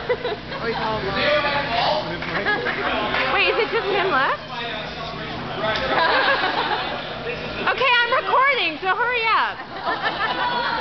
Wait, is it just him left? Okay, I'm recording, so hurry up.